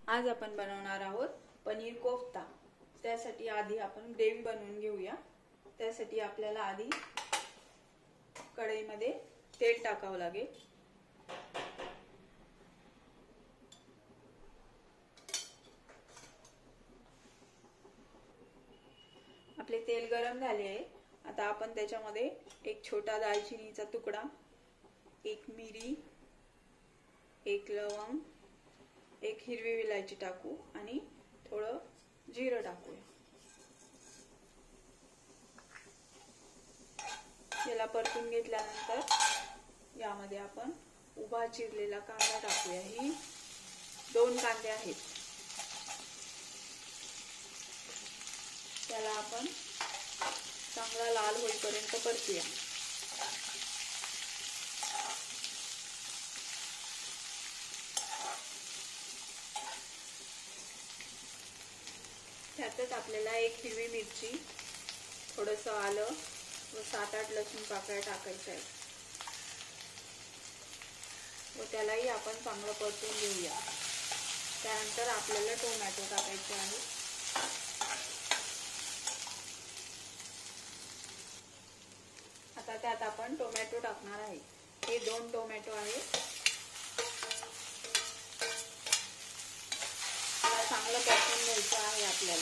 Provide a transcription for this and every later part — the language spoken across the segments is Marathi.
आज आपण बनवणार आहोत पनीर कोफ्ता। त्यासाठी आधी आपण ग्रेव्ही बनवून घेऊया। त्यासाठी आपल्याला आधी कढईमध्ये तेल टाकावं लागेल। आपले तेल गरम झाले आहे। आता आपण त्याच्यामध्ये एक छोटा दालचिनीचा तुकडा, एक मिरी, एक लवंग, एक हिरवी विलायची टाकू आणि थोडं जिरं टाकूया। याला परतून घेतल्यानंतर यामध्ये आपण उभा चिरलेला कांदा टाकूया। ही 2 कांदे आहेत। त्याला आपण चांगला लाल होईपर्यंत परतूया। त्यातच आपल्याला एक हिरवी मिरची, थोडंसं आलं व 7-8 लसूण पाकळ्या टाकायच्या आहेत व त्यालाही आपण चांगलं परतून घेऊया। त्यानंतर आपल्याला टोमॅटो टाकायचे आहे। आता त्यात आपण टोमॅटो टाकणार आहे। हे 2 टोमॅटो आहेत। चांगलं परतून घ्यायचं आहे आपल्याला।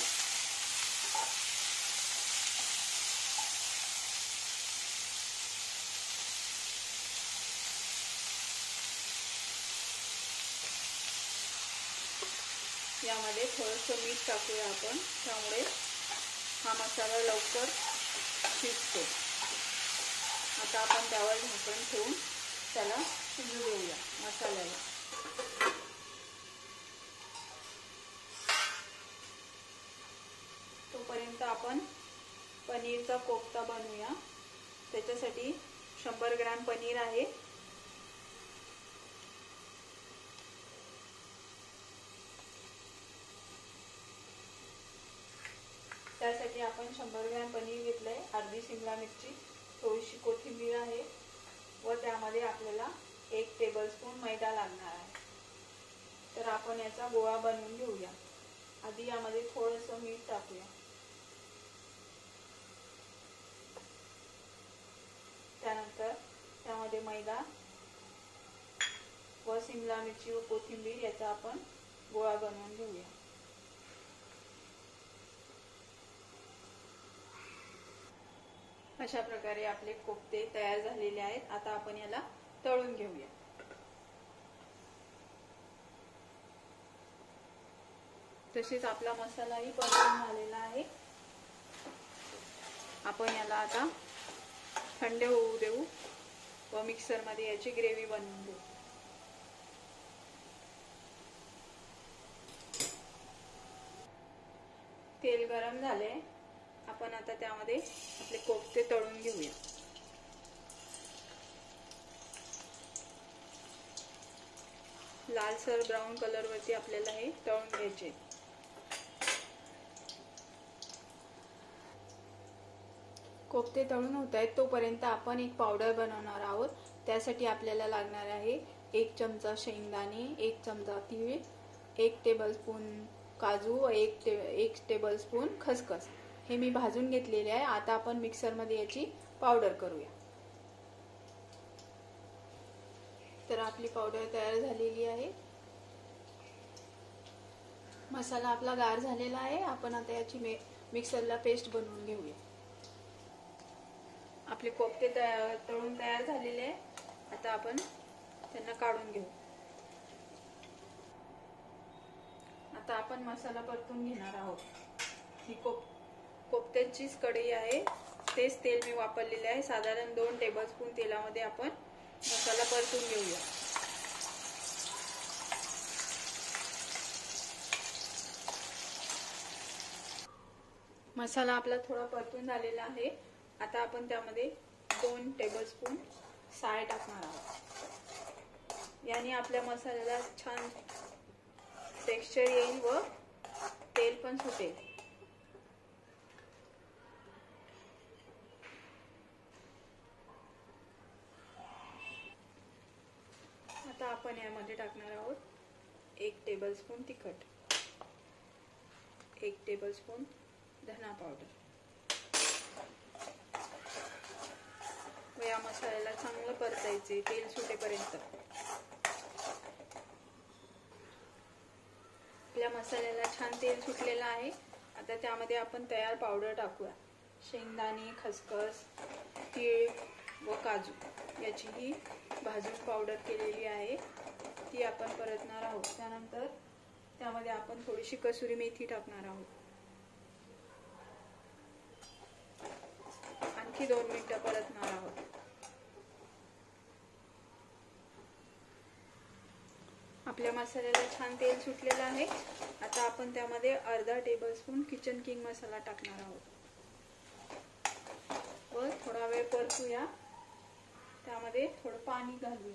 यामध्ये थोडंसं मीठ टाकूया आपण, त्यामुळे हा मसाला लवकर शिजतो। आता आपण त्यावर झाकण ठेवून त्याला शिजू देऊया मसाल्याला। तोपर्यंत आपण पनीरचा कोफ्ता बनवूया। त्याच्यासाठी 100 ग्रॅम पनीर आहे। त्यासाठी आपण 100 ग्रॅम पनीर घेतलंय, अर्धी शिमला मिरची, थोडीशी कोथिंबीर आहे व त्यामध्ये आपल्याला 1 टेबलस्पून मैदा लागणार आहे। तर आपण याचा गोळा बनवून घेऊया। आधी यामध्ये थोडंसं मीठ टाकूया। त्यानंतर त्यामध्ये मैदा व शिमला मिरची व कोथिंबीर याचा आपण गोळा बनवून घेऊया। अशा प्रकारे आपले कोफ्ते तयार झालेले आहेत। आता आपण याला तळून घेऊया। तसेच आपला मसालाही परतून झालेला आहे। आपण याला आता थंड होऊ देऊ व मिक्सरमध्ये याची ग्रेव्ही बनवून घेऊ। तेल गरम झाले, आपण आता त्यामध्ये आपले कोफ्ते तळून घेऊया। लालसर ब्राऊन कलर वरती आपल्याला हे तळून घ्यायचे। कोफ्ते तळून होत आहेत तोपर्यंत आपण एक पावडर बनवणार आहोत। त्यासाठी आपल्याला लागणार आहे 1 चमचा शेंगदाणे, 1 चमचा तीळ, 1 टेबलस्पून काजू व 1 टेबलस्पून खसखस। हे मी भाजून घेतलेले आहे। आता आपण मिक्सरमध्ये याची पावडर करूया। तर आपली पावडर तयार झालेली आहे। मसाला आपला गार झालेला आहे। आपण आता याची मिक्सरला पेस्ट बनवून घेऊया। आपले कोफ्ते तळून तयार झालेले आहे। आता आपण त्यांना काढून घेऊ। आता आपण मसाला परतून घेणार आहोत। ही कोफ्त्याचीच कढई आहे, तेच तेल मी वापरलेले आहे। साधारण 2 टेबलस्पून तेलामध्ये आपण मसाला परतून घेऊया। मसाला आपला थोडा परतून झालेला आहे। आता आपण त्यामध्ये 2 टेबलस्पून साय टाकणार आहोत। याने आपल्या मसाल्याला छान टेक्स्चर येईल व तेल पण सुटेल। आता आपण यामध्ये टाकणार आहोत 1 टेबलस्पून तिखट, 1 टेबलस्पून धना पावडर व या मसाल्याला चांगलं परतायचे तेल सुटेपर्यंत. आपल्या मसाल्याला छान तेल सुटलेलं आहे. आता त्यामध्ये आपण तयार पावडर टाकूया. शेंगदाणे, खसखस, तीळ व काजू याचीही भाजून पावडर केलेली आहे, ती आपण परतणार आहोत. त्यानंतर त्यामध्ये आपण थोडीशी कसुरी मेथी टाकणार आहोत. आणखी 2 मिनिटं परतणार आहोत. आपल्या मसाल्याला छान तेल सुटलेलं आहे. आता आपण त्यामध्ये अर्धा टेबलस्पून किचन किंग मसाला टाकणार आहोत व थोडा वेळ परतूया. त्यामध्ये थोडं पाणी घालूया.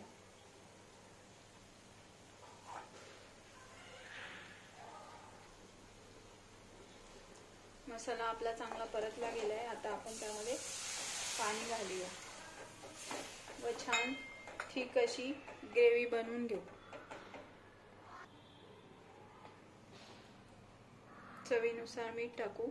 मसाला आपला चांगला परतला गेलाय. आता आपण त्यामध्ये पाणी घालूया व छान थिक अशी ग्रेव्ही बनवून घेऊ. चवीनुसार मीठ टाकू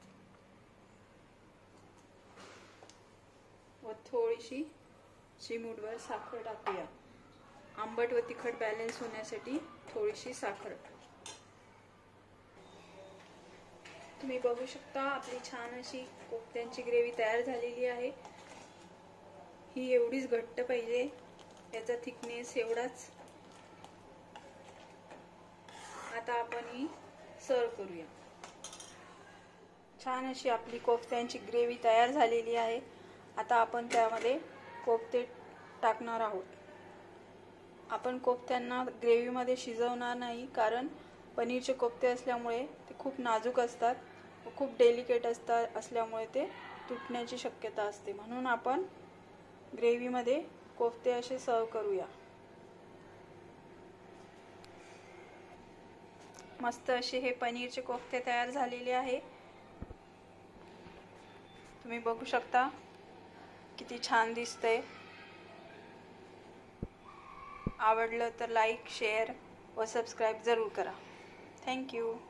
व थोडीशी चिमूटभर साखर टाकूया. आंबट व तिखट बॅलन्स होण्यासाठी थोडीशी साखर. तुम्ही बघू शकता आपली छान अशी कोफ्त्यांची ग्रेव्ही तयार झालेली आहे. ही एवढीच घट्ट पाहिजे, याचा थिकनेस एवढाच. आता आपण ही सर्व करूया. छान अशी आपली कोफ्त्यांची ग्रेव्ही तयार झालेली आहे. आता आपण त्यामध्ये कोफ्ते टाकणार आहोत. आपण कोफ्त्यांना ग्रेव्हीमध्ये शिजवणार नाही, कारण पनीरचे कोफ्ते असल्यामुळे ते खूप नाजूक असतात व खूप डेलिकेट असल्यामुळे ते तुटण्याची शक्यता असते. म्हणून आपण ग्रेव्हीमध्ये कोफ्ते असे सर्व करूया. मस्त असे हे पनीरचे कोफ्ते तयार झालेले आहे. तुम्ही बघू शकता किती छान दिसतंय. आवडलं तर लाईक, शेअर व सबस्क्राईब जरूर करा. थँक्यू.